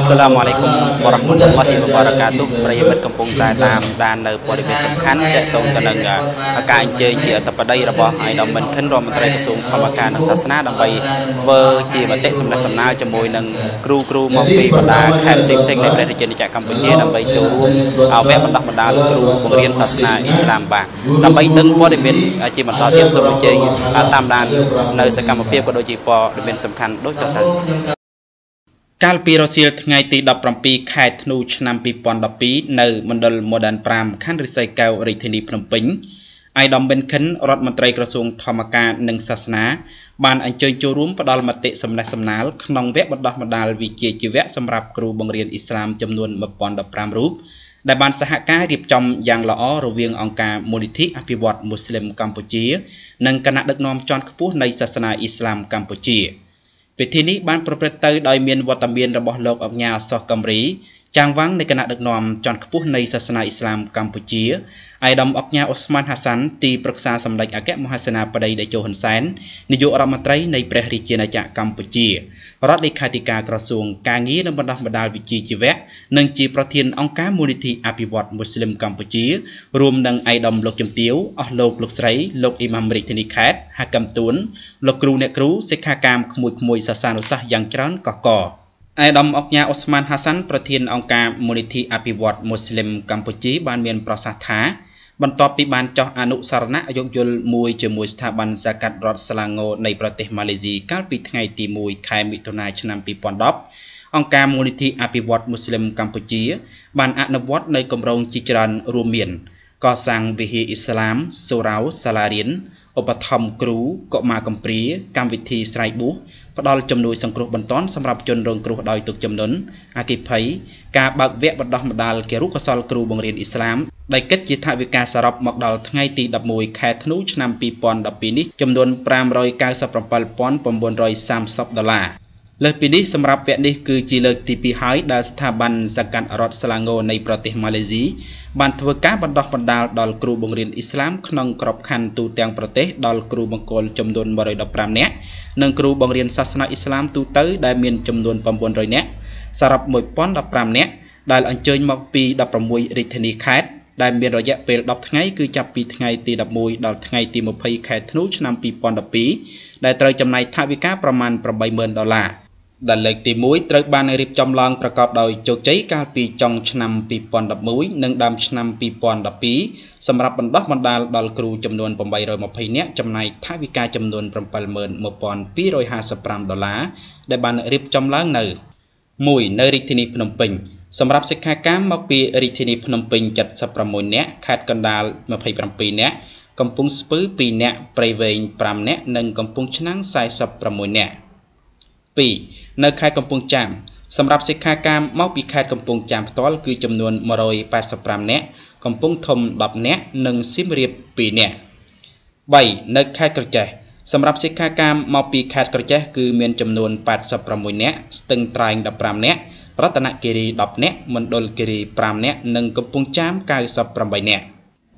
Assalamualaikum warahmatullahi wabarakatuh. ប្រិយមិត្តកំពុងតែតាមដាននៅព័ត៌មានសំខាន់ទាក់ទងទៅនឹងការអញ្ជើញជាអធិបតីរបស់ឯកឧត្តមមិនខិនរដ្ឋមន្ត្រីក្រសួងធម្មការនិងសាសនាដើម្បីធ្វើជាមតិសម្ដែងសម្ដៅជាមួយនឹងគ្រូមកពីបណ្ដាខេត្តផ្សេងៗនៃប្រទេសជាតិកម្ពុជាដើម្បីចូលរួមវគ្គបណ្ដុះបណ្ដាលគ្រូបង្រៀនសាសនាអ៊ីស្លាមបាទដើម្បីដឹងព័ត៌មានជាបន្តទៀតសូមអញ្ជើញតាមដាននៅសកម្មភាពក៏ដូចជាព័ត៌មានសំខាន់ដូចតទៅកាលពីរសៀលថ្ងៃទី 17 ខែធ្នូឆ្នាំ 2012 នៅមណ្ឌល Modern 5 ខណ្ឌរិស័យកែវរាជធានីភ្នំពេញឯកឧត្តមប៊ិនខិនរដ្ឋមន្ត្រីក្រសួងធម្មការនិងសាសនាបានអញ្ជើញចូលរួមផ្ដល់មតិសម្ដែងសម្ដាលក្នុងវគ្គបណ្ដុះបណ្ដាលវិជ្ជាជីវៈសម្រាប់គ្រូបង្រៀនអ៊ីស្លាមចំនួន 1015 រូបដែលបានសហការរៀបចំយ៉ាងល្អរវាងអង្គការមូលនិធិអភិវឌ្ឍមូស្លីមកម្ពុជានិងគណៈដឹកនាំជាន់ខ្ពស់នៃសាសនាអ៊ីស្លាមកម្ពុជាពិធីនេះបានប្រព្រឹត្តទៅដោយមានវត្តមានរបស់លោកអង្ញាសោះកំរីចាងវាំងនៃគណៈដឹកនាំជាន់ខ្ពស់នៃសាសនាអ៊ីស្លាមកម្ពុជាឯកឧត្តមអង្ញាអ៊ូស្មានហាសាន់ទីប្រឹក្សាសម្ដេចអគ្គមហាសេនាបតីតេជោហ៊ុនសែននាយករដ្ឋមន្ត្រីនៃព្រះរាជាណាចក្រកម្ពុជារដ្ឋលេខាធិការក្រសួងការងារនិងបណ្ដុះបណ្ដាលវិជ្ជាជីវៈនិងជាប្រធានអង្គការមូលនិធិអភិវឌ្ឍមូស្លីមកម្ពុជារួមនឹងឯកឧត្តមលោកជំទាវអស់លោកស្រីលោកអ៊ីម៉ាំរាជធានីខេត្តហាកំទួនលោកគ្រូអ្នកគ្រូសិក្ខាកាមក្មួយសាសានុសាសន៍យ៉ាងច្រើនកកឯកឧត្តមអង្ញាអ៊ូស្មានហាសាន់ប្រធានអង្គការមូលនិធិអភិវឌ្ឍមូស្លីមកម្ពុជាបានមានប្រសាសន៍ថាបន្ទាប់ពីបានចោះអនុសារណៈយោគយល់មួយជាមួយស្ថាប័នសាកាត់រដ្ឋស្លាងូនៃប្រទេសម៉ាឡេស៊ីកាលពីថ្ងៃទី 1 ខែមិថុនាឆ្នាំ 2010 អង្គការមូលនិធិអភិវឌ្ឍមូស្លីមកម្ពុជាបានអនុវត្តនៅគម្រោងជាច្រើនរួមមានកសាងវិហារអ៊ីស្លាមសូរ៉ាវសាលារៀនឧបត្ថម្ភគ្រូកុមារកំព្រាកម្មវិធីស្រ័យបួសផ្ដល់ជំនួយសង្គ្រោះបន្ទាន់សម្រាប់ជនរងគ្រោះដោយទុក្ខជំនន់អគ្គិភ័យការបើកវគ្គបណ្ដុះបណ្ដាលគរុកោសល្យគ្រូបង្រៀនអ៊ីស្លាមដែលគិតជាថវិកាសរុបមកដល់ថ្ងៃទី 11 ខែធ្នូឆ្នាំ 2012 នេះចំនួន $597,930 លើសពីនេះសម្រាប់វគ្គនេះគឺជាលើកទី 2 ហើយដែលស្ថាប័នសាកាត់រដ្ឋស្លាងូនៃប្រទេសម៉ាឡេស៊ីបានធ្វើការបណ្ដុះបណ្ដាលដល់គ្រូបង្រៀនអ៊ីស្លាមក្នុងក្របខ័ណ្ឌទូទាំងប្រទេសដល់គ្រូបង្គោលចំនួន 115 នាក់និងគ្រូបង្រៀនសាសនាអ៊ីស្លាមទូទៅដែលមានចំនួន 900 នាក់សរុប 1015 នាក់ដែលអញ្ជើញមកពី 16 រាជធានីខេត្តដែលមានរយៈពេល 10 ថ្ងៃគឺចាប់ពីថ្ងៃទី 11 ដល់ថ្ងៃទី 20 ខែធ្នូឆ្នាំ 2012 ដែលត្រូវចំណាយថវិកាប្រមាណ $80,000 ដែលលើកទី 1 ត្រូវបានរៀបចំឡើងប្រកបដោយជោគជ័យកាលពីចុងឆ្នាំ 2011 និងដើមឆ្នាំ 2012 សម្រាប់បណ្ដុះបណ្ដាលដល់គ្រូចំនួន 820 នាក់ចំណាយថវិកាចំនួន $71,255 ដែលបានរៀបចំឡើងនៅ 1. នៅរាជធានីភ្នំពេញសម្រាប់សិក្ខាកាមមកពីរាជធានីភ្នំពេញ 76 នាក់ខេត្តកណ្ដាល 27 នាក់កំពង់ស្ពឺ 2 នាក់ព្រៃវែង 5 នាក់និងកំពង់ឆ្នាំង 46 នាក់ 2. នៅខេត្តកំពង់ចាមសម្រាប់សិក្ខាកាមមកពីខេត្តកំពង់ចាមផ្ទាល់គឺចំនួន 185 នាក់កំពង់ធំ 10 នាក់និងសៀមរាប 2 នាក់ 3. នៅខេត្តក្រចេះសម្រាប់សិក្ខាកាមមកពីខេត្តក្រចេះគឺមានចំនួន 86 នាក់ស្ទឹងត្រែង 15 នាក់រតនគិរី 10 នាក់មណ្ឌលគិរី 5 នាក់និងកំពង់ចាម 98 នាក់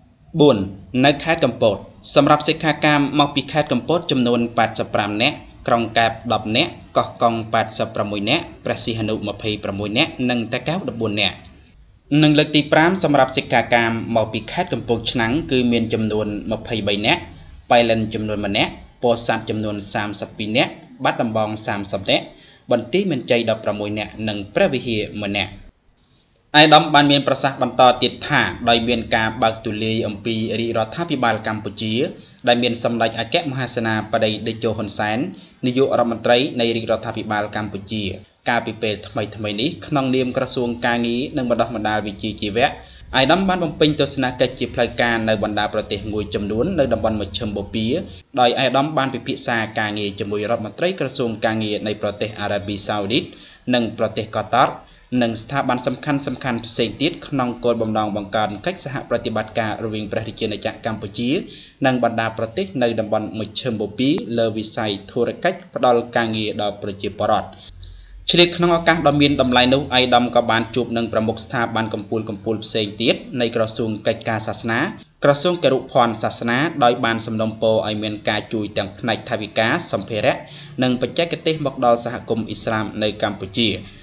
4. នៅខេត្តកំពតសម្រាប់សិក្ខាកាមមកពីខេត្តកំពតចំនួន 85 នាក់ក្រុងកែប 10 នាក់កោះកុង 86 នាក់ព្រះសីហនុ 26 នាក់និងតាកែវ 14 នាក់និងលើកទី 5 សម្រាប់សិក្ខាកាមមកពីខេត្តកំពង់ឆ្នាំងគឺមានចំនួន 23 នាក់ប៉ៃលិនចំនួន 1 នាក់ពោធិ៍សាត់ចំនួន 32 នាក់បាត់ដំបង 30 នាក់បន្ទាយមានជ័យ 16 នាក់និងព្រះវិហារ 1 នាក់ឯកឧត្តមបានមានប្រសាសន៍បន្តទៀតថាដោយមានការបើកទូលាយអំពីរាជរដ្ឋាភិបាលកម្ពុជាដែលមានសម្ដេចអគ្គមហាសេនាបតីតេជោហ៊ុនសែននាយករដ្ឋមន្ត្រីនៃរាជរដ្ឋាភិបាលកម្ពុជាកាលពីពេលថ្មីនេះក្នុងនាមក្រសួងការងារនិងបណ្ដុះបណ្ដាលវិជ្ជាជីវៈឯកឧត្តមបានបំពេញទស្សនកិច្ចជាផ្លូវការនៅបណ្ដាប្រទេសមួយចំនួននៅតំបន់មជ្ឈិមបូព៌ាដោយឯកឧត្តមបានពិភាក្សាការងារជាមួយរដ្ឋមន្ត្រីក្រសួងការងារនៃប្រទេសអារ៉ាប៊ីសាអូឌីតនិងប្រទេសកតារនិងស្ថាប័នសំខាន់ផ្សេងទៀតក្នុងគោលបំណងបង្កើនកិច្ចសហប្រតិបត្តិការរវាងព្រះរាជាណាចក្រកម្ពុជានិងបណ្ដាប្រទេសនៅតំបន់មជ្ឈិមបូព៌ាលើវិស័យធុរកិច្ចផ្ដល់ការងារដល់ប្រជាពលរដ្ឋឆ្លៀតក្នុងឱកាសដ៏មានតម្លៃនោះឯកឧត្តមក៏បានជួបនឹងប្រមុខស្ថាប័នកម្ពុជាផ្សេងទៀតនៃក្រសួងកិច្ចការសាសនាក្រសួងគរុភ័ណ្ឌសាសនាដោយបានសំណូមពរឲ្យមានការជួយទាំងផ្នែកថវិកាសម្ភារៈនិងបច្ចេកទេសមកដល់សហគមន៍អ៊ីស្លាមនៅកម្ពុជា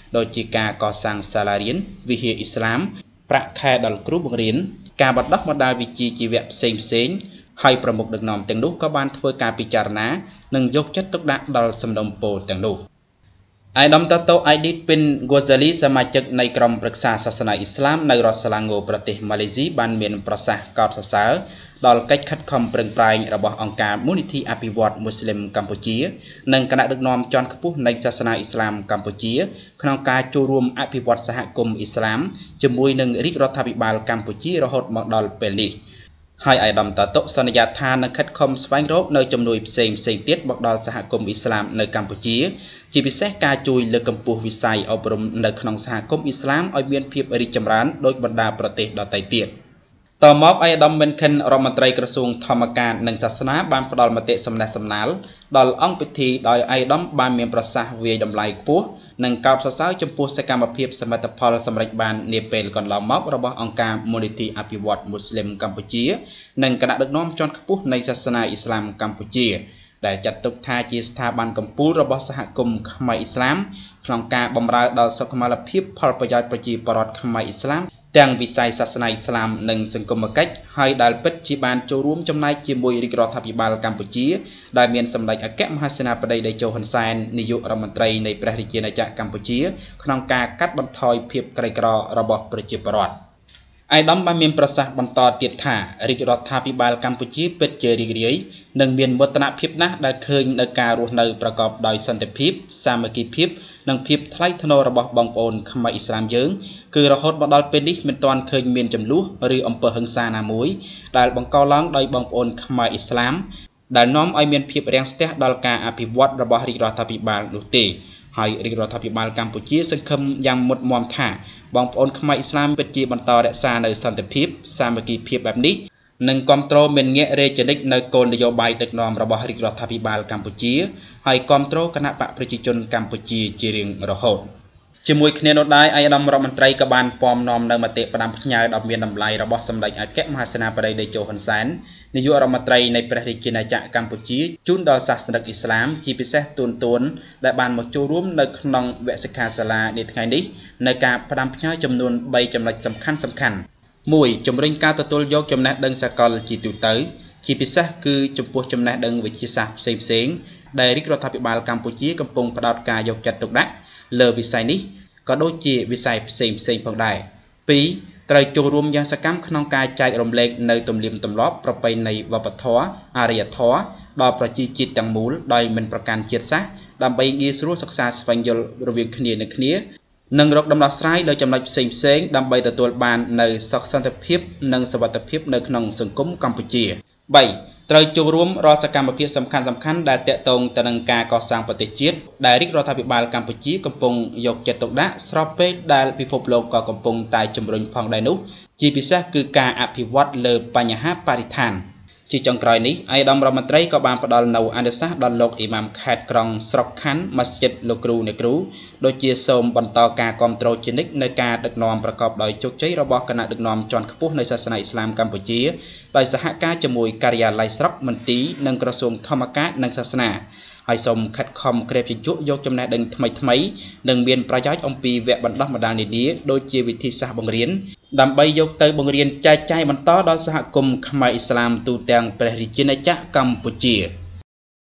โดยจีการก่อสร้างศาลาเรียนวิหารอิสลามประแค่ดอลครูบงเรียนการบัดดักมาได้วิจีจีเวะเซ็งให้ประมุขดึกนอมแต่งลูกก็บานเพื่อการพิจารณาหนึ่งยกจัดตุกดักดอลสมดมโปแต่งลูกไอดอมตาโตไอดิเป็นกัวซาลีสมาชิกในกรมปรึกษาศาสนาอิสลามในรัฐสลางโกประเทศมาเลเซียบานเมียนประสาทกอดสาวดอลกิจขัดคำเปล่งปลายระบบองค์การมูลนิธิอภิวัตมุสลิมกัมพูชีหนึ่งคณะดึกนอมจอนขบุในศาสนาอิสลามกัมพูชีขณะการจูรวมอภิวัตสหกรมอิสลามจมวยหนึ่งริกรัฐบาลกัมพูชีรหดมดอลเปลีให้ไอดอมตาโตสัญญาทานขัดคำสวายรบในจำนวนเซมเตียดบอกดอลสหกรมอิสลามในกัมพูชีจีพิเศษการจุยเลือกกัมพูวิสัยอบรมในขนมสหกรมอิสลามออยเบียนเพียบริจำรันโดยบรรดาประเทศดอไตเตียดต่อมอบไอดอมเป็นคันรมตรีกระทรวงธรรมการหนึ่งศาสนาบานประดอลมาเตะสำนักสำนักดอลอังพิธีโดยไอดอมบานเมียนประสาเวียดำไลปัวหนึ่งกาวสาวจมพูสกรรมเพียบสมัติพอลสำรับบานเนเปลก่อนลามอบระบบองค์การมูลนิธิอภิวัตมุสลิมกัมพูชีหนึ่งคณะดึกน้อมจอนขบุในศาสนาอิสลามกัมพูชีได้จัดตุกทาจีสถาบันกัมพูระบบสหกรมขมายอิสลามพลังการบำราดอลสกมาลเพียบพอลประยัดประจีปรอดขมายอิสลามแต่งวิสัยศาสนาอิสลามหนึ่งสังคมกิจให้ได้ปิดจีบานโจรวมจำนายจีมวยริกรอทับิบาลกัมพูชีได้เมียนสำหรับอากาศมหาเสนาประเดี๋ยวโจฮันไซน์นายกรัฐมนตรีในประเทศนาจากกัมพูชีขนมการกัดบรรทอยเพียบไกลกรอระบบประจีปรอดไอดอมบาเมียนประสาบรรทอเตียดขาริกรอทับิบาลกัมพูชีเป็ดเจริกเรียหนึ่งเมียนวัฒนเพียบนะได้เคยในการรวมในประกอบโดยสันติภาพสามัคคีภาพนังเพียบไทยธนระบบบองโอนขมายอิสลามเยิงคือระหดบดอลเป็นนิเป็นตอนเคยเมียนจำลุหรืออำเภอหังซานามุยได้บังกอล้างโดยบองโอนขมายอิสลามได้น้อมไอเมียนเพียบแรงสเตะดอลการอภิวัตระบบริกรอทับิบาลดุตีให้ริกรอทับิบาลกัมพูชีสังคมยังหมดมอมท่าบองโอนขมายอิสลามเป็นจีบรรทอและซาในสันติภาพสามัคคีเพียบแบบนี้หนึ่งความโตรเป็นเงะเรจนิกในโกลนโยบายตึกนอมระบบริกรอทับิบาลกัมพูชีให้ความโตรคณะปะประชาชนกัมพูชีจีริงระหดจมวยคเนโนได้ไอดอมรัฐมนตรีกบาลปอมนอมในมาเตะประดามพญาดอกเมียนดำไลระบบสำหรับอาแกะมหาเสนาประเดี๋ยวโจฮันไซน์นายกรัฐมนตรีในประเทศนาจากกัมพูชีจุนดอศาสนาอิสลามจีพิเศษตุนและบานมาจูร่วมในขนมเวสคาสลาในไงนี้ในการประดามพญาจำนวนใบจำนวนสำคัญมวยจมริงการตะตุลยกจำแนกดังสกอลจีตุเตอร์จีพิเศษคือจมพูจำแนกดังวิจิศาสตร์เสียงได้ริกรัฐบาลกัมพูชีกำปงประดาการยกจัดตุกดักเลอวิสัยนี้ก็โดยจีวิสัยเสียงพอได้ปีไตรจูรวมยังสกัมขนมกายใจรมเล็กในตุ่มเลียมตุ่มล้อประไปในวัปทออารยทอดอประจีจิตตังมูลโดยมันประกันเจียดซะดำไปยีสรุศึกษาสฟังยลระเวียงคเนียในคเนียนังรกดำรัสไร้โดยจำนวนเสียงดำไปแต่ตัวบานในสักสันติภาพนังสวัสดิภาพในขนมสังคมกัมพูชีใบไตรจูรวมรอสกรรมเพียรสำคัญได้เตะตรงตะนังการก่อสร้างปฏิจิตได้ริกรัฐบาลกัมพูชีกำปงยกเจตตกดะสอบเปได้พิภพโลกก่อกำปงตายจำรุนพองได้นุจีพิเศษคือการอภิวัตเลอปัญหาปริธานจีจังกรอยนี้ไอดอมรัฐมนตรีก็บางประดอลนอันเดซ่าดอลโลกอิหมัมแคดกรองสอบขันมัสยิดโลกรูในครูโดยเจียสมบรรทอการคอมโตรจินิกในการดึกนอมประกอบโดยจุกใจระบบคณะดึกนอมจอนขบุในศาสนาอิสลามกัมพูชีโดยสหการจมวยการยาไลสรับมันตีนังกระทรวงธรรมการนังศาสนาให้สมขัดคอมเกรบจิจุยกจำแนกดึงทำไมหนึ่งเบียนประย้ายองปีแวะบรรดามาดาในนี้โดยเจียวิธีศาสตร์บังเรียนดำใบยกเตยบังเรียนใจบรรทอดอลสหกรมขมายอิสลามตูแตงประเทศจีนจากกัมพูชี